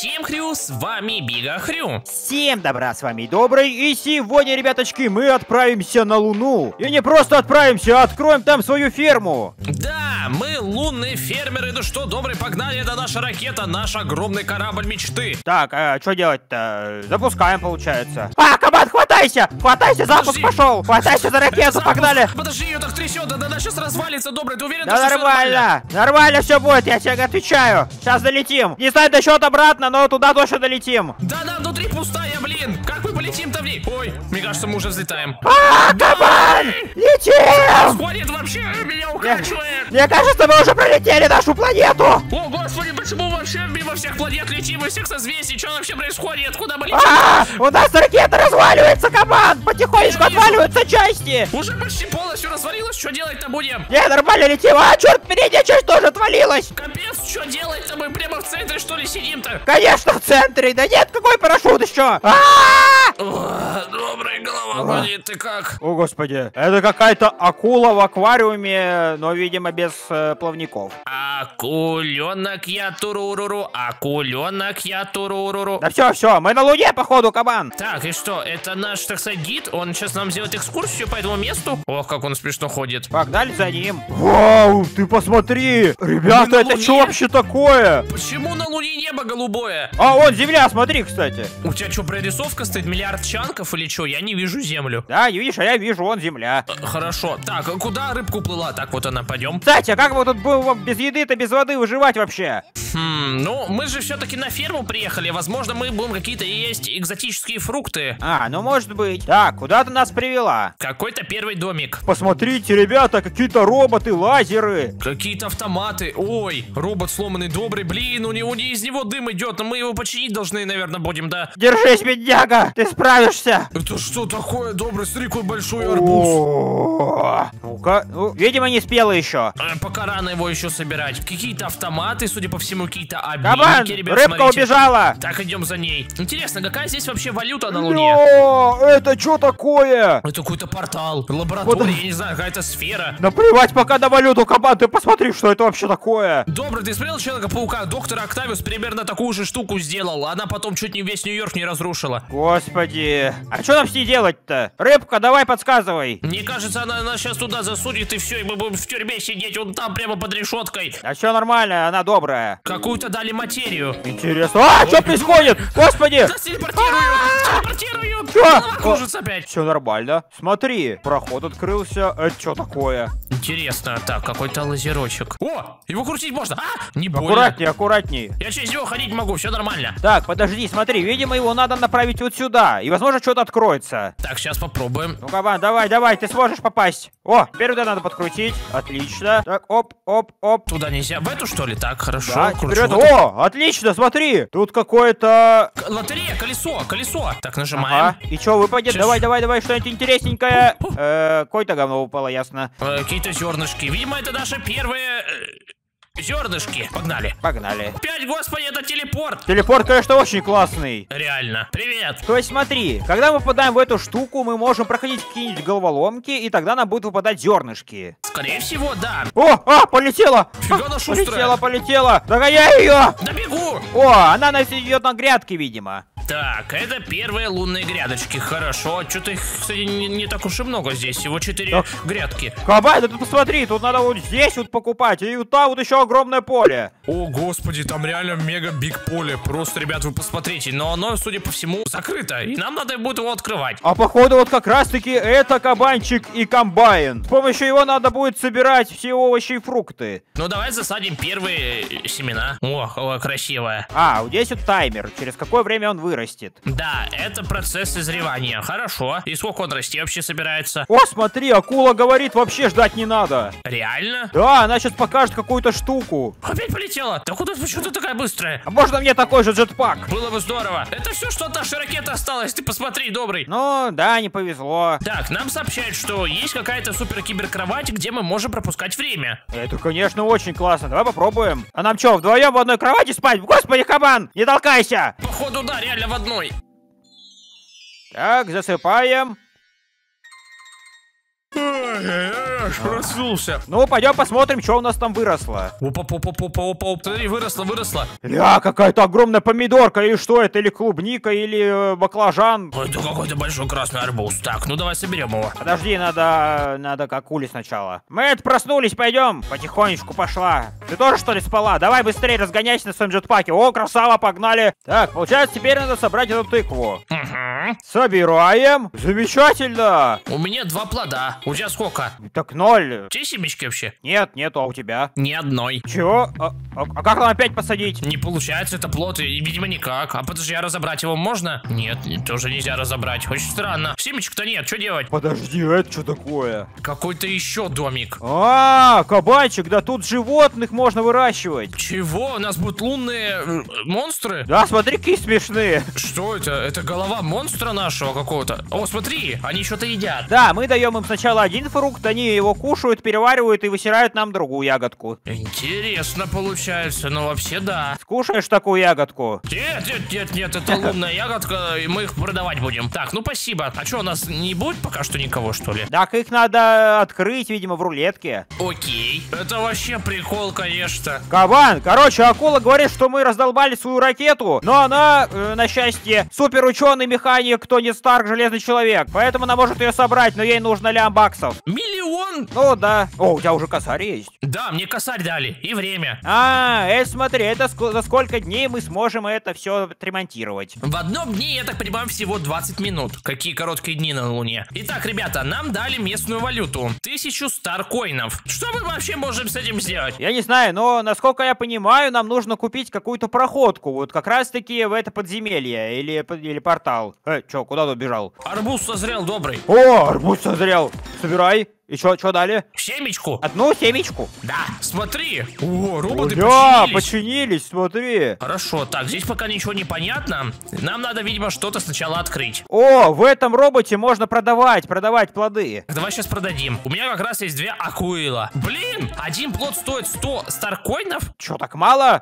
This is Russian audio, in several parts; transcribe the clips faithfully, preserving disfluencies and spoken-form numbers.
Всем хрю, с вами Бига Хрю. Всем добра, с вами Добрый. И сегодня, ребяточки, мы отправимся на Луну. И не просто отправимся, а откроем там свою ферму. Да, мы лунные фермеры. Ну что, Добрый, погнали, это наша ракета, наш огромный корабль мечты. Так, а что делать-то? Запускаем, получается. А, команд, хватайся! Хватайся, запуск Подожди. пошел! Хватайся за ракету, Запуск. погнали! Подожди, ее так трясет, да она сейчас развалится, Добрый, ты уверен, Да что всё нормально, нормально все будет, я тебе отвечаю. Сейчас долетим. Не знаю насчет обратно, но туда точно долетим. Да-да, внутри пустая, блин. Как мы полетим-то в ней? Ой, мне кажется, мы уже взлетаем. А, команд! Летим! Сходит вообще, меня укачивает. Мне кажется, мы уже пролетели нашу планету. О, господи, почему вообще мимо всех планет летим, и всех созвездий? Что вообще происходит? Куда мы летим? А, у нас ракета разваливается, команд! Потихонечку Я вижу. отваливаются части! Уже почти полностью развалилось, что делать-то будем? Не, нормально летим! А, черт, передняя часть тоже отвалилась! Капец, что делать-то? Мы прямо в центре, что ли, сидим-то? Конечно, в центре! Да нет, какой парашют еще! А! О, добрая голова болит, ты как? О, господи, это какая-то акула в аквариуме, но, видимо, без э, плавников. Акуленок я туруруру, акуленок я туруруру. Да все, все, мы на Луне, походу, кабан! Так, и что, это наш, так сказать, гид? Он сейчас нам сделает экскурсию по этому месту? Ох, как он смешно ходит. Погнали за ним. Вау, ты посмотри! Ребята, Мы на это Луне? что вообще такое? Почему на Луне небо голубое? А, вон земля, смотри, кстати. У тебя что, прорисовка стоит? Миллиард чанков или что? Я не вижу землю. Да, видишь, а я вижу, вон земля. Э, Хорошо. Так, а куда рыбка уплыла? Так, вот она, пойдем. Кстати, а как мы тут будем без еды-то, без воды выживать вообще? Хм, ну, мы же все-таки на ферму приехали. Возможно, мы будем какие-то есть экзотические фрукты. А, ну может быть. Так, куда ты нас привела? Какой-то первый домик. Посмотрите, ребята, какие-то роботы, лазеры. Какие-то автоматы. Ой, робот сломанный добрый. Блин, у него не из него дым идет, но мы его починить должны, наверное, будем, да? Держись, бедняга, ты справишься. Это что такое, добрый? Смотри, какой большой арбуз. О, ну-ка, ну, видимо, не спела еще. Э, Пока рано его еще собирать. Какие-то автоматы, судя по всему, какие-то Кабан, обилки, ребят, рыбка смотрите. убежала. Так, идем за ней. Интересно, какая здесь вообще валюта на Луне? О, это что такое? Это какой-то портал, лаборатория, Вот. я не знаю, какая-то сфера. Наплевать пока на валюту, кабан, ты посмотри, что это вообще такое. Добрый, ты смотрел Человека-паука? Доктор Октавиус примерно такую же штуку сделал. Она потом чуть не весь Нью-Йорк не разрушила. Господи, а что нам с ней делать-то? Рыбка, давай подсказывай. Мне кажется, она нас сейчас туда засудит, и все, и мы будем в тюрьме сидеть, он там прямо под решеткой. А все нормально, она добрая. Какую-то дали материю. Интересно. А, что происходит? Господи! Нас телепортируют! Телепортируют! Чё? Голова кружится опять. Все нормально. Смотри, проход открылся. Это что такое? Интересно, так, какой-то лазерочек. О, его крутить можно. А, не больно. Аккуратней, аккуратней. Я через него ходить могу, все нормально. Так, подожди, смотри, видимо, его надо направить вот сюда. И, возможно, что-то откроется. Так, сейчас попробуем. Ну, кабан, давай, давай, ты сможешь попасть. О, теперь туда надо подкрутить. Отлично. Так, оп, оп, оп. Туда нельзя. В эту, что ли? Так, хорошо. Да, кручу. теперь это- Вот это. О, отлично, смотри. Тут какое-то... К- Лотерея, колесо, колесо. Так, нажимаем. Ага. И что, выпадет? Сейчас. Давай, давай, давай, что-нибудь интересненькое. Э, Какое-то говно упало, ясно. Э, Какие-то зернышки. Видимо, это наши первые э, зернышки. Погнали. Погнали. Пять, господи, это телепорт. Телепорт, конечно, очень классный. Реально. Привет. То есть смотри, когда мы попадаем в эту штуку, мы можем проходить какие-нибудь головоломки, и тогда нам будут выпадать зернышки. Скорее всего, да. О, а, полетела! Фига она А, шустрая. полетела, полетела! Догоняй ее! Да бегу. О, она нас идет на грядки, видимо. Так, это первые лунные грядочки. Хорошо. Что-то их, кстати, не, не так уж и много здесь. Всего четыре Так. грядки. Кабай, да ты посмотри, тут надо вот здесь вот покупать, и вот там вот еще огромное поле. О, господи, там реально мега биг поле. Просто, ребят, вы посмотрите. Но оно, судя по всему, закрыто. И нам надо будет его открывать. А походу вот как раз таки это кабанчик и комбайн. С помощью его надо будет собирать все овощи и фрукты. Ну, давай засадим первые э, семена. О, о, красивая. А, вот здесь вот таймер, через какое время он вырастет. Да, это процесс созревания. Хорошо. И сколько он расти вообще собирается? О, смотри, акула говорит, вообще ждать не надо. Реально? Да, она сейчас покажет какую-то штуку. Опять полетела? Да куда почему ты такая быстрая? А можно мне такой же джетпак? Было бы здорово. Это все, что от нашей ракеты осталось. Ты посмотри, добрый. Ну, да, не повезло. Так, нам сообщают, что есть какая-то супер-киберкровать, где мы можем пропускать время. Это, конечно, очень классно. Давай попробуем. А нам что, вдвоем в одной кровати спать? Господи, кабан, не толкайся! Походу, да, реально в одной. Так, засыпаем. Аж проснулся. Ну, пойдем посмотрим, что у нас там выросло. Опа, опа, опа, опа, опа. Смотри, выросла, выросла. Ля, какая-то огромная помидорка, или что это, или клубника, или э, баклажан. Это какой-то большой красный арбуз. Так, ну давай соберем его. Подожди, надо, надо как Ули сначала. Мы это проснулись, пойдем. Потихонечку пошла. Ты тоже, что ли, спала? Давай быстрее разгоняйся на своем джетпаке. О, красава, погнали. Так, получается, теперь надо собрать эту тыкву. Угу. Собираем. Замечательно. У меня два плода. У тебя сколько? Так ноль. Те семечки вообще? Нет, нету, а у тебя? Ни одной. Чего? А, а, а как нам опять посадить? Не получается, это плод, и, видимо, никак. А подожди, а разобрать его можно? Нет, тоже нельзя разобрать. Очень странно. Семечек-то нет, что делать? Подожди, это что такое? Какой-то еще домик. А, кабанчик, да тут животных можно выращивать. Чего? У нас будут лунные э, монстры? Да, смотри, какие смешные. Что это? Это голова монстра нашего какого-то? О, смотри, они что-то едят. Да, мы даем им сначала один фрукт, они его кушают, переваривают и высирают нам другую ягодку. Интересно получается, но вообще да. Скушаешь такую ягодку? Нет, нет, нет, нет, это лунная ягодка, и мы их продавать будем. Так, ну спасибо. А что, у нас не будет пока что никого, что ли? Так, их надо открыть, видимо, в рулетке. Окей. Это вообще прикол, конечно. Кабан, короче, акула говорит, что мы раздолбали свою ракету, но она, э, на счастье, супер ученый механик, Тони Старк, железный человек. Поэтому она может ее собрать, но ей нужно лям баксов. Миллион? Ну да. О, у тебя уже косарь есть. Да, мне косарь дали. И время. А, это смотри, это ск за сколько дней мы сможем это все отремонтировать. В одном дне, я так понимаю, всего двадцать минут. Какие короткие дни на Луне. Итак, ребята, нам дали местную валюту. Тысячу старкоинов. Что мы вообще можем с этим сделать? Я не знаю, но, насколько я понимаю, нам нужно купить какую-то проходку. Вот как раз-таки в это подземелье или, или портал. Э, чё, куда ты убежал? Арбуз созрел добрый. О, арбуз созрел. Собирай. И чё, чё дали? Семечку. Одну семечку. Да, смотри. О, роботы Да, починились. починились, смотри. Хорошо, так, здесь пока ничего не понятно. Нам надо, видимо, что-то сначала открыть. О, в этом роботе можно продавать, продавать плоды. Давай сейчас продадим. У меня как раз есть две акуила. Блин, один плод стоит сто старкоинов? Чё, так мало?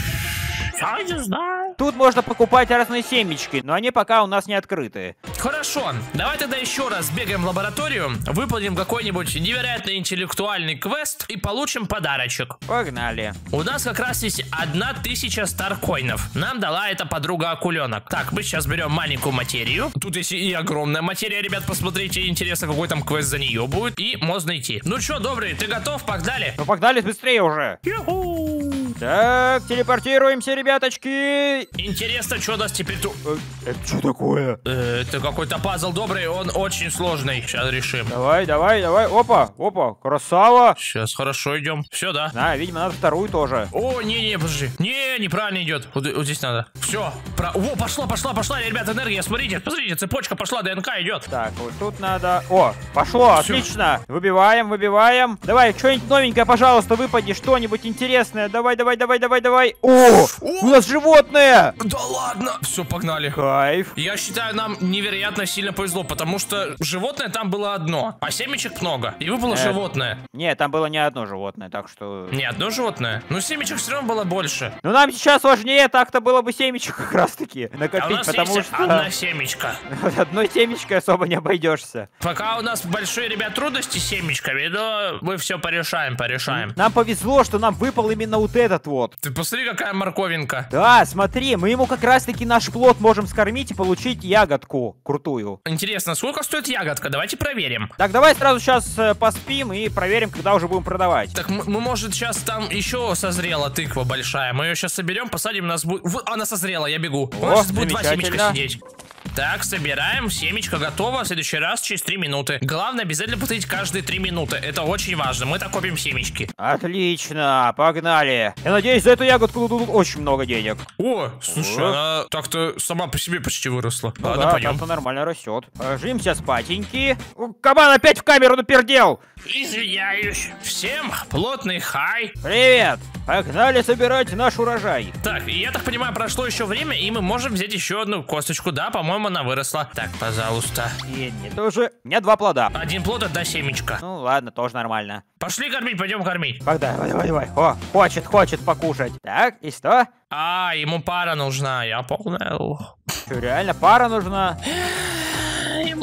Я не знаю. Тут можно покупать разные семечки, но они пока у нас не открыты. Хорошо, давай тогда еще раз бегаем в лабораторию, выполним какой-нибудь невероятно интеллектуальный квест и получим подарочек. Погнали. У нас как раз есть одна тысяча старкоинов. Нам дала эта подруга акуленок. Так, мы сейчас берем маленькую материю. Тут есть и огромная материя, ребят, посмотрите. Интересно, какой там квест за нее будет. И можно идти. Ну что, добрый, ты готов? Погнали. Ну погнали быстрее уже. Ю-ху. Так, телепортируемся, ребяточки. Интересно, что нас теперь тут... Э, это что такое? Э, Это какой-то пазл добрый, он очень сложный. Сейчас решим. Давай, давай, давай. Опа, опа, красава. Сейчас хорошо идем. Все, да? Да, видимо, надо вторую тоже. О, не-не, подожди. Не, неправильно идет. Вот, вот здесь надо. Все. Про... О, пошла, пошла, пошла, ребята, энергия. Смотрите, посмотрите, цепочка пошла, ДНК идет. Так, вот тут надо... О, пошло, Всё. отлично. Выбиваем, выбиваем. Давай, что-нибудь новенькое, пожалуйста, выпади, что-нибудь интересное. Давай, давай, давай, давай, давай. О, у нас животное. Да ладно. Все, погнали. Кайф. Я считаю, нам невероятно сильно повезло, потому что животное там было одно, а семечек много. И выпало Э. животное. Нет, там было не одно животное, так что... Не одно животное. Но семечек все равно было больше. Ну нам сейчас важнее так-то было бы семечек как раз-таки А у накопить, нас потому есть что... одна семечка. Одной семечкой особо не обойдешься. Пока у нас большие, ребят, трудности с семечками, но мы все порешаем, порешаем. Нам повезло, что нам выпал именно вот этот вот. Ты посмотри, какая морковинка. Да, смотри, мы ему как раз-таки наш плод можем скормить и получить ягодку крутую. Интересно, сколько стоит ягодка? Давайте проверим. Так, давай сразу сейчас э, поспим и проверим, когда уже будем продавать. Так, мы, мы, может, сейчас там еще созрела тыква большая. Мы ее сейчас соберем, посадим, у нас будет... Вот, она созрела, я бегу. У О, нас сейчас будет два семечка замечательно. сидеть. Так, собираем, семечко готово. В следующий раз через три минуты. Главное, обязательно посадить каждые три минуты. Это очень важно. Мы так копим семечки. Отлично, погнали. Я надеюсь, за эту ягодку дадут очень много денег. О, слушай, О. она так-то сама по себе почти выросла. Ну Ладно, да, пойдем. так-то нормально растет. Ложимся спатеньки. О, кабан опять в камеру напердел. Извиняюсь. Всем плотный хай. Привет. Погнали собирать наш урожай. Так, я так понимаю, прошло еще время, и мы можем взять еще одну косточку. Да, по-моему, она выросла. Так, пожалуйста. И мне тоже. У меня два плода. Один плод, одна семечка. Ну ладно, тоже нормально. Пошли кормить, пойдем кормить. Давай, давай, давай, давай. О, хочет, хочет покушать. Так, и что? А, ему пара нужна, я понял. Что, реально пара нужна? Ему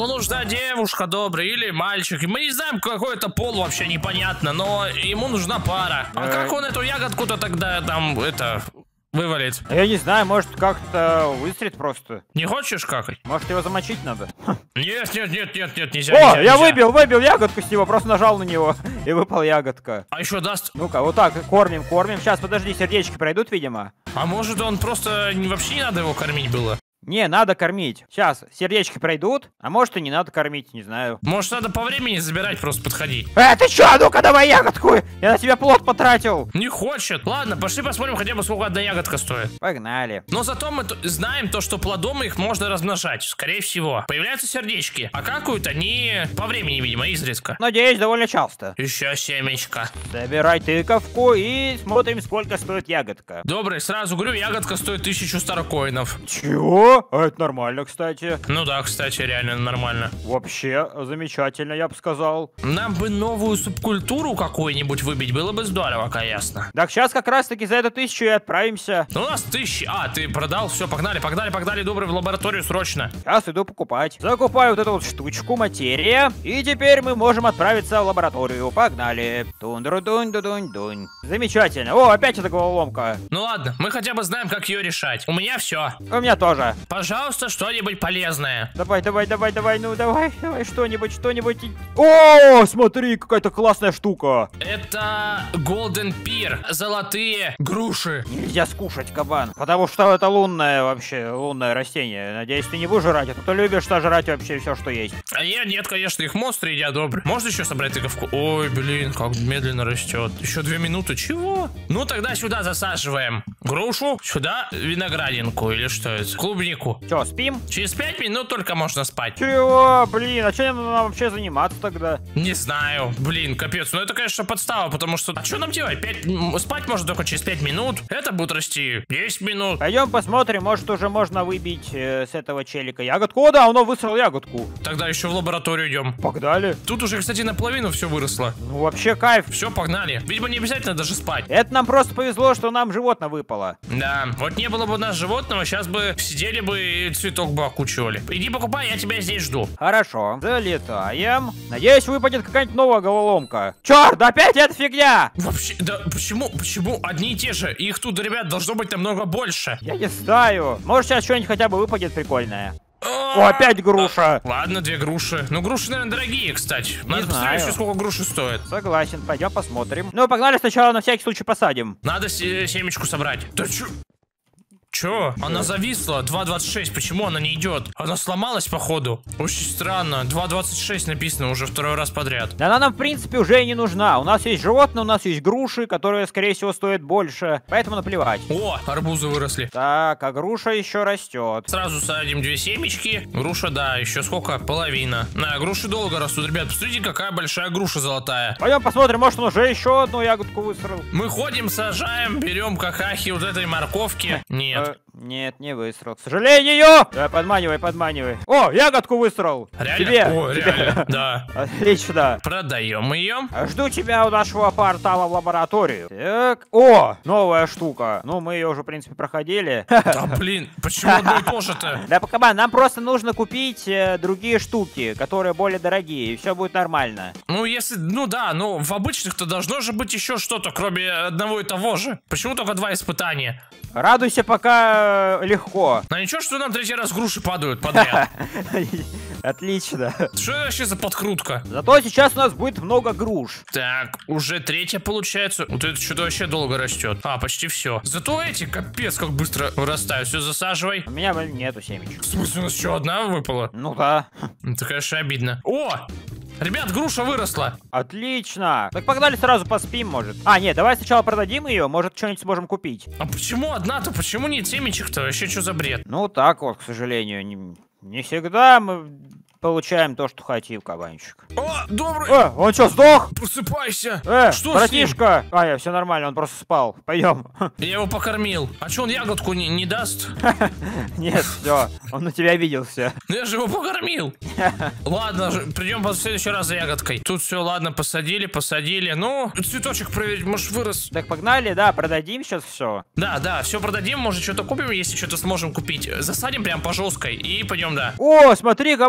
Ему нужна девушка, добрый, или мальчик. Мы не знаем, какой это пол вообще, непонятно, но ему нужна пара. А Э. как он эту ягодку-то тогда там, это... вывалит? Я не знаю, может как-то выстрелит просто. Не хочешь какать? Может его замочить надо? Нет, нет, нет, нет, нет, нельзя. О, нельзя, я нельзя. выбил, выбил ягодку с него, просто нажал на него, и выпала ягодка. А еще даст? Ну-ка, вот так, кормим, кормим. Сейчас, подожди, сердечки пройдут, видимо. А может он просто не- вообще не надо его кормить было? Не, надо кормить. Сейчас, сердечки пройдут, а может и не надо кормить, не знаю. Может надо по времени забирать, просто подходить? Э, ты чё? Ну-ка, давай ягодку! Я на тебя плод потратил. Не хочет. Ладно, пошли посмотрим хотя бы, сколько одна ягодка стоит. Погнали. Но зато мы т- знаем то, что плодом их можно размножать, скорее всего. Появляются сердечки, а какают они по времени, видимо, изредка. Надеюсь, довольно часто. Еще семечко. Забирай тыковку и смотрим, сколько стоит ягодка. Добрый, сразу говорю, ягодка стоит тысячу старкоинов. Чего? А это нормально, кстати. Ну да, кстати, реально нормально. Вообще, замечательно, я бы сказал. Нам бы новую субкультуру какую-нибудь выбить, было бы здорово, конечно. Так, сейчас как раз-таки за эту тысячу и отправимся. Ну, у нас тысячи. А, ты продал? Все, погнали, погнали, погнали, добрый, в лабораторию срочно. Сейчас иду покупать. Закупаю вот эту вот штучку, материя. И теперь мы можем отправиться в лабораторию. Погнали. Тун-дру-дунь-ду-дунь-дунь. Замечательно. О, опять эта головоломка. Ну ладно, мы хотя бы знаем, как ее решать. У меня все. У меня тоже. Пожалуйста, что-нибудь полезное. Давай, давай, давай, давай, ну давай, давай что-нибудь, что-нибудь. О, смотри, какая-то классная штука. Это Golden Pear, золотые груши. Нельзя скушать, кабан, потому что это лунное вообще, лунное растение. Надеюсь, ты не будешь жрать, а то ты любишь сожрать вообще все, что есть. А я нет, конечно, их монстры едят, добрый. Можно еще собрать тыковку? Ой, блин, как медленно растет. Еще две минуты, чего? Ну тогда сюда засаживаем грушу, сюда виноградинку или что это? Клубнику. Че, спим? Через пять минут только можно спать. Чего, блин, а чем нам вообще заниматься тогда? Не знаю, блин, капец. Ну это, конечно, подстава, потому что... А что нам делать? Пять... м, Спать можно только через пять минут. Это будет расти десять минут. Пойдем посмотрим, может уже можно выбить э, с этого челика ягодку. О, да, он высрал ягодку. Тогда еще в лабораторию идем. Погнали. Тут уже, кстати, наполовину все выросло. Ну вообще кайф. Все, погнали. Видимо, не обязательно даже спать. Это нам просто повезло, что нам животное выпало. Да, вот не было бы у нас животного, сейчас бы сидели бы и цветок бы окучивали. Иди покупай, я тебя здесь жду. Хорошо, залетаем. Надеюсь, выпадет какая-нибудь новая головоломка. Черт, опять эта фигня! Вообще, да почему, почему одни и те же? Их тут, ребят, должно быть намного больше. Я не знаю. Может, сейчас что-нибудь хотя бы выпадет прикольное. О, опять груша. Ладно, две груши. Ну, груши, наверное, дорогие, кстати. Надо посмотреть знаю. еще, сколько груши стоит. Согласен, пойдем посмотрим. Ну, погнали сначала на всякий случай посадим. Надо се- семечку собрать. Да чё? Чё? Она зависла. два двадцать шесть. Почему она не идет? Она сломалась, походу. Очень странно. два двадцать шесть написано уже второй раз подряд. Да она нам, в принципе, уже и не нужна. У нас есть животные, у нас есть груши, которые, скорее всего, стоят больше. Поэтому наплевать. О, арбузы выросли. Так, а груша еще растет. Сразу садим две семечки. Груша, да, еще сколько? Половина. На, груши долго растут. Ребят, посмотрите, какая большая груша золотая. Пойдем посмотрим, может, он уже еще одну ягодку высрал. Мы ходим, сажаем, берем какахи вот этой морковки. Нет. Э, нет, не высрал. К сожалению! Да, подманивай, подманивай. О, ягодку высрал! Реально? Тебе. О, Тебе. реально, да. Отлично. Продаем ее. Жду тебя у нашего портала в лабораторию. Так. О, новая штука. Ну, мы ее уже, в принципе, проходили. Да блин, почему одно и то же-то? Да, пока нам просто нужно купить э, другие штуки, которые более дорогие, и все будет нормально. Ну, если, ну да, ну в обычных-то должно же быть еще что-то, кроме одного и того же. Почему только два испытания? Радуйся, пока э, легко. А ничего, что нам третий раз груши падают подряд? Отлично. Что это вообще за подкрутка? Зато сейчас у нас будет много груш. Так, уже третья получается. Вот это что-то вообще долго растет. А, почти все. Зато эти, капец, как быстро вырастают. Все, засаживай. У меня блин, нету семечек. В смысле, у нас еще одна выпала? Ну да. Это, конечно, обидно. О! Ребят, груша выросла. Отлично. Так погнали сразу поспим, может. А, нет, давай сначала продадим ее, может, что-нибудь сможем купить. А почему одна-то? Почему нет семечек-то? Вообще, что за бред? Ну, так вот, к сожалению, не, не всегда мы получаем то, что хотим, кабанчик. О, добрый! Э, он что, сдох? Просыпайся! Э, что братишка! А, я все нормально, он просто спал. Пойдем. Я его покормил. А что, он ягодку не, не даст? Нет, все, он на тебя обиделся. Ну я же его покормил. Ладно, ж- придем в следующий раз за ягодкой. Тут все, ладно, посадили, посадили. Ну, цветочек проверить, может, вырос. Так, погнали, да, продадим сейчас все. Да, да, все продадим, может, что-то купим, если что-то сможем купить. Засадим прям по жесткой и пойдем, да. О, смотри, кабан, так мы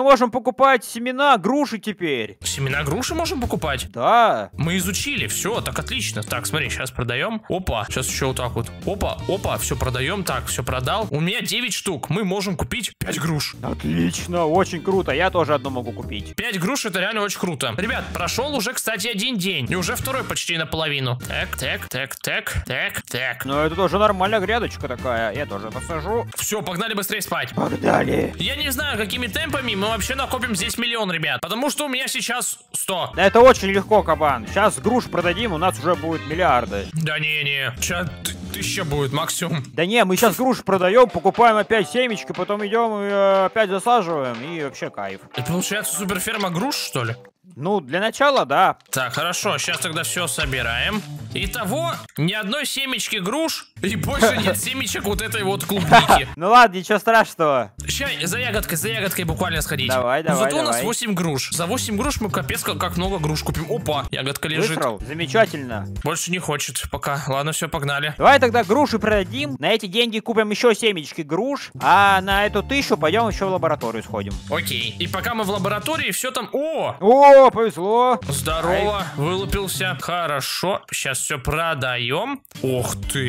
мы можем покупать семена груши теперь. Семена груши можем покупать? Да. Мы изучили, все, так отлично. Так, смотри, сейчас продаем. Опа, сейчас еще вот так вот. Опа, опа, все продаем. Так, все продал. У меня девять штук. Мы можем купить пять груш. Отлично, очень круто. Я тоже одну могу купить. пять груш это реально очень круто. Ребят, прошел уже, кстати, один день. И уже второй почти наполовину. Так, так, так, так, так, так. Ну это тоже нормальная грядочка такая. Я тоже посажу. Все, погнали быстрее спать. Погнали. Я не знаю, какими темпами мы вообще накопим здесь миллион, ребят. Потому что у меня сейчас сто. Да это очень легко, кабан. Сейчас груш продадим, у нас уже будет миллиарды. Да не-не, сейчас тысяча будет максимум. Да не, мы сейчас груш продаем, покупаем опять семечки, потом идем и э, опять засаживаем, и вообще кайф. И получается суперферма груш, что ли? Ну, для начала, да. Так, хорошо, сейчас тогда все собираем. Итого, ни одной семечки груш, и больше нет семечек вот этой вот клубники. Ну ладно, ничего страшного. Сейчас за ягодкой, за ягодкой буквально сходить. Давай, давай, Зато у нас давай. восемь груш. За восемь груш мы капец как, как много груш купим. Опа, ягодка лежит. Высрал? Замечательно. Больше не хочет пока. Ладно, все, погнали. Давай тогда груши продадим, на эти деньги купим еще семечки груш, а на эту тысячу пойдем еще в лабораторию сходим. Окей. И пока мы в лаборатории, все там... О! О, повезло. Здорово, вылупился. Хорошо. Сейчас все продаем. Ох ты,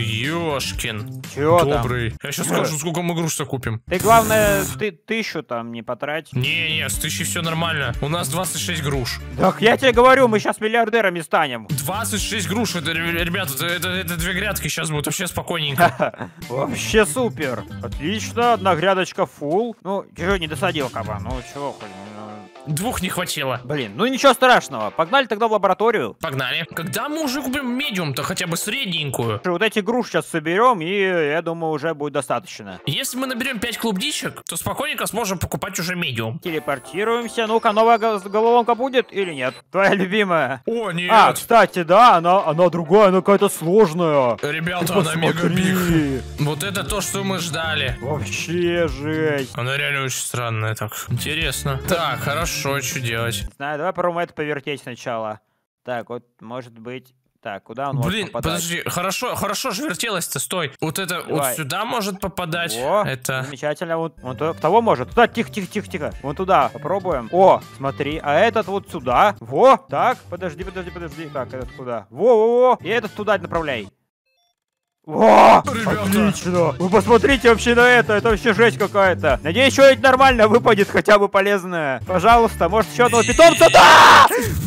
ёшкин. Чё там? Добрый. Я сейчас скажу, сколько мы груш-то купим. Ты, главное, ты тысячу там не потрать. Не-не, с тысячей все нормально. У нас двадцать шесть груш. Так я тебе говорю, мы сейчас миллиардерами станем. двадцать шесть груш, это, ребята, это, это, это две грядки сейчас будут вообще спокойненько. Вообще супер. Отлично, одна грядочка фул. Ну, чего не досадил, кабан? Ну, чего хоть? Двух не хватило. Блин, ну ничего страшного. Погнали тогда в лабораторию. Погнали. Когда мы уже купим медиум-то, хотя бы средненькую? Вот эти груши сейчас соберем, и я думаю, уже будет достаточно. Если мы наберем пять клубничек, то спокойненько сможем покупать уже медиум. Телепортируемся. Ну-ка, новая головоломка будет или нет? Твоя любимая. О, нет. А, кстати, да, она, она другая, она какая-то сложная. Ребята, она мега биг. Вот это то, что мы ждали. Вообще жесть. Она реально очень странная, так. Интересно. Так, хорошо. Что делать? Знаю, давай попробуем это повертеть сначала. Так, вот, может быть... Так, куда он Блин, может попадать? подожди, хорошо, хорошо же вертелось-то, стой. Вот это Давай. вот сюда может попадать. О, это... замечательно. Вот, вон туда, в того может. Туда, тихо, тихо, тихо, тихо. Вон туда, попробуем. О, смотри, а этот вот сюда. Во, так, подожди, подожди, подожди. Так, этот куда? Во-во-во, и этот туда направляй. О, Ребята. отлично! Вы посмотрите вообще на это, это вообще жесть какая-то. Надеюсь, что-нибудь нормально выпадет, хотя бы полезное. Пожалуйста, может еще одного питомца? Да!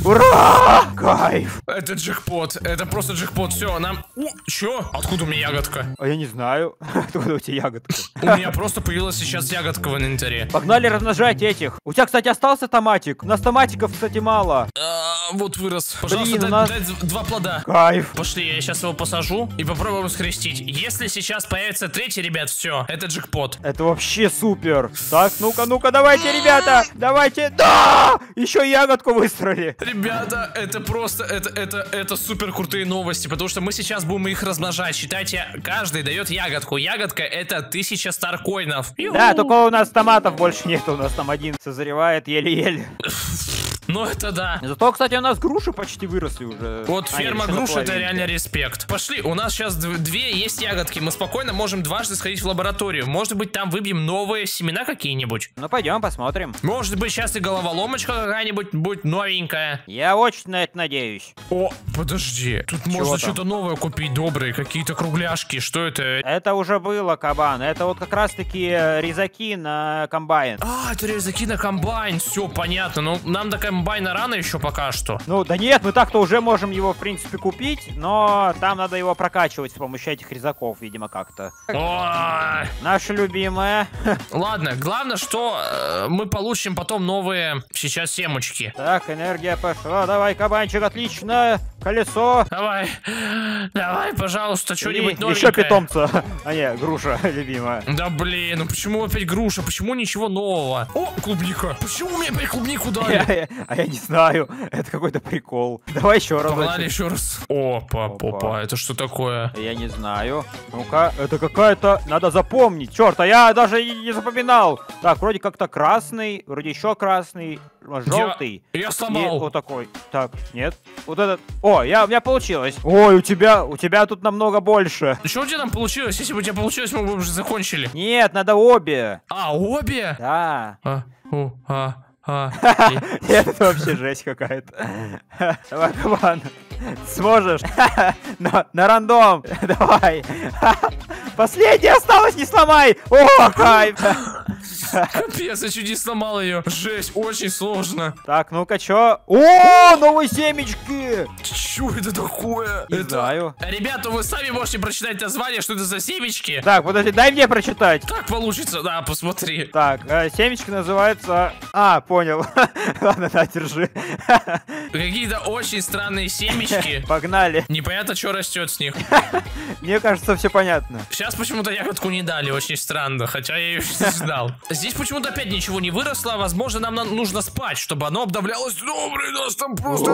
Ура! Кайф! Это джекпот, это просто джекпот. Все, нам... О, чё? Откуда у меня ягодка? А я не знаю, откуда у тебя ягодка. У меня просто появилась сейчас ягодка в инвентаре. Погнали размножать этих. У тебя, кстати, остался томатик. У нас томатиков, кстати, мало. А, вот вырос. Пожалуйста, Блин, дай, у нас- дай два плода. Кайф. Пошли, я сейчас его посажу и попробуем скрестить. Если сейчас появится третий, ребят, все, это джекпот. Это вообще супер. Так, ну-ка, ну-ка, давайте, ребята. Давайте. Да! Еще ягодку выстроили. Ребята, это просто, это, это, это супер крутые новости, потому что мы сейчас будем их размножать. Считайте, каждый дает ягодку. Ягодка это тысяча старкоинов. Да, только у нас томатов больше нет. У нас там один созревает еле-еле. Ну это да. Зато, кстати, у нас груши почти выросли уже. Вот А, ферма нет, еще груш это наполовину. реально респект. Пошли, у нас сейчас дв- две есть ягодки. Мы спокойно можем дважды сходить в лабораторию. Может быть, там выбьем новые семена какие-нибудь. Ну, пойдем посмотрим. Может быть, сейчас и головоломочка какая-нибудь будет новенькая. Я очень на это надеюсь. О, подожди. Тут можно там? что-то новое купить, добрые, какие-то кругляшки. Что это? Это уже было, кабан. Это вот как раз-таки э, резаки на комбайн. А, это резаки на комбайн. Все понятно. Ну, нам до комбайна рано еще пока что. Ну, да нет, мы так-то уже можем его, в принципе, купить, но там надо его прокачивать с помощью этих резаков, видимо, как-то. Ой. Наша любимая. Ладно, главное, что э, мы получим потом новые сейчас семечки. Так, энергия пошла. Давай, кабанчик, отлично. Колесо. Давай, давай, пожалуйста, что-нибудь И новенькое. еще питомца. А не, груша, любимая. Да блин, ну почему опять груша? Почему ничего нового? О, клубника. Почему мне опять клубнику дали? А я не знаю, это какой-то прикол. Давай еще раз. Погнали еще раз. Опа, Опа. попа, это что такое? Я не знаю. Ну-ка, это какая-то... Надо запомнить. Черт, а я даже и не запоминал. Так, вроде как-то красный, вроде еще красный, желтый. Я, я И сломал. вот такой. Так, нет. Вот этот. О, я, у меня получилось. Ой, у тебя, у тебя тут намного больше. Что у тебя там получилось? Если бы у тебя получилось, мы бы уже закончили. Нет, надо обе. А, обе? Да. А, у, а, а. Нет, это вообще жесть какая-то. Давай, кабан. Сможешь. На, на рандом. Давай. Последняя осталась, не сломай. О, кайф. Капец, я чуть не сломал ее. Жесть, очень сложно. Так, ну-ка, чё? О, новые семечки. Чё это такое? Не это... знаю. Ребята, вы сами можете прочитать название, что это за семечки. Так, подожди, дай мне прочитать. Так получится, да, посмотри. Так, э, семечки называются... А, понял. Ладно, на, держи. Какие-то очень странные семечки. Погнали. Непонятно, что растет с них. Мне кажется, все понятно. Сейчас почему-то ягодку не дали, очень странно, хотя я ее не знал. Здесь почему-то опять ничего не выросло, а возможно нам на- нужно спать, чтобы оно обновлялось. Добрый, нас там просто...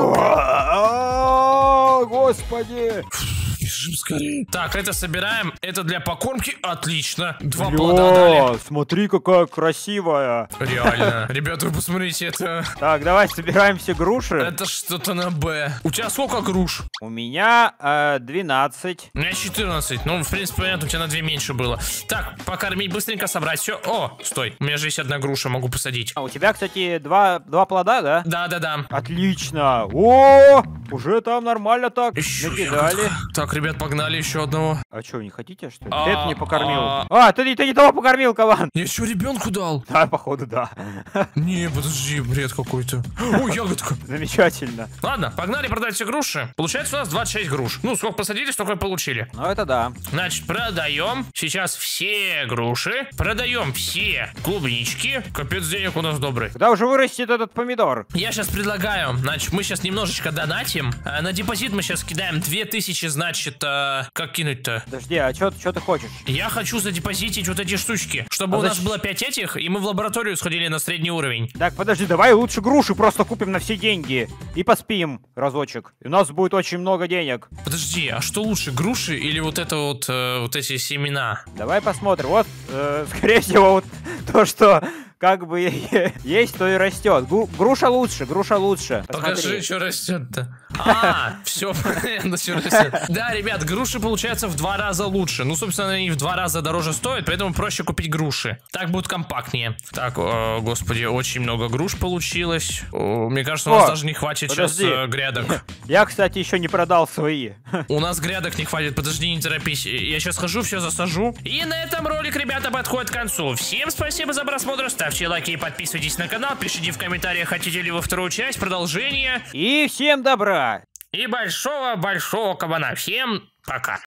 О, господи. Бежим скорее. Так, это собираем, это для покормки, отлично. Два плода дали. Бля, смотри, какая красивая. Реально. Ребята, вы посмотрите, это... Так, давай собираем все груши. Это что-то на Б. У тебя сколько груш? У меня э, двенадцать. У меня четырнадцать. Ну, в принципе, понятно, у тебя на две меньше было. Так, покормить, быстренько собрать все. О, стой. У меня же есть одна груша, могу посадить. А у тебя, кстати, два, два плода, да? Да-да-да. Отлично. О, уже там нормально так. Еще накидали. ягодка. Так, ребят, погнали еще одного. А что, не хотите, что ли? А, Ты это не покормил. а. А, ты, ты не того покормил, Калан. Я еще ребенку дал. Да, походу, да. Не, подожди, бред какой-то. О, ягодка. Замечательно. Ладно, погнали продать все груши. Получается у нас двадцать шесть груш. Ну, сколько посадили, столько и получили. Ну, это да. Значит, продаем сейчас все груши. Продаем все клубнички. Капец, денег у нас добрый. Когда уже вырастет этот помидор? Я сейчас предлагаю, значит, мы сейчас немножечко донатим. А на депозит мы сейчас кидаем две тысячи, значит, а, как кинуть-то? Подожди, а что ты хочешь? Я хочу задепозитить вот эти штучки, чтобы А у нас зачем? было пять этих, и мы в лабораторию сходили на средний уровень. Так, подожди, давай лучше груши просто купим на все деньги. И поспим разочек. И у нас будет очень много денег. Подожди, а что лучше, груши или вот это вот, э, вот эти семена? Давай посмотрим. Вот, э, скорее всего, вот то, что как бы есть, то и растет. Гру- груша лучше, груша лучше. Покажи, Посмотри. что растет-то. А, все понятно, что растет. Да, ребят, груши получаются в два раза лучше. Ну, собственно, они в два раза дороже стоят, поэтому проще купить груши. Так будет компактнее. Так, о, господи, очень много груш получилось. О, мне кажется, у нас О, даже не хватит подожди. сейчас э, грядок. Я, кстати, еще не продал свои. У нас грядок не хватит, подожди, не торопись. Я сейчас хожу, все засажу. И на этом ролик, ребята, подходит к концу. Всем спасибо за просмотр, ставьте лайки и подписывайтесь на канал. Пишите в комментариях, хотите ли вы вторую часть, продолжение. И всем добра! И большого-большого кабана. Всем пока.